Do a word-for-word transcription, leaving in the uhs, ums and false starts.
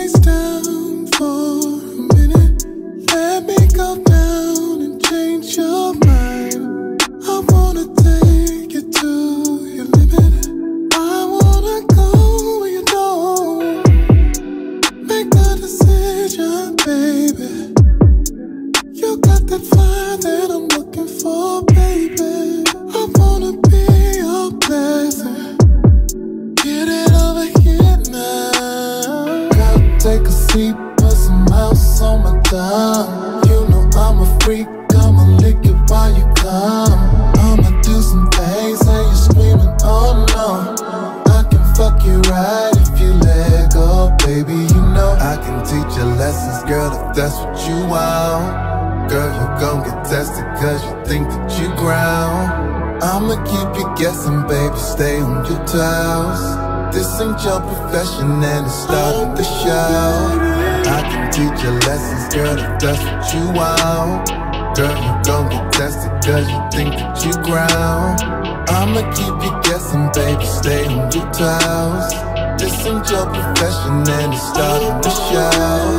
face down for a minute. Let me go down and change your mind. I wanna take you to your limit. I wanna go where you don't. Make the decision, baby. You got that fire that I'm looking for, baby. I wanna be your blessing. Get it over here now. Girl, take a seat, put some house on my thumb. You know I'm a freak, I'ma lick it while you come. I'ma do some things and you screaming, oh no. I can fuck you right if you let go, baby. You know I can teach you lessons, girl, if that's what you want. Girl, you gon' get tested cause you think that you ground. I'ma keep you guessing, baby, stay on your toes. This ain't your profession and it's starting to show. I can teach you lessons, girl, if that's what you want. Girl, you gon' get tested cause you think that you ground. I'ma keep you guessing, baby, stay on your toes. This ain't your profession and it's starting to show.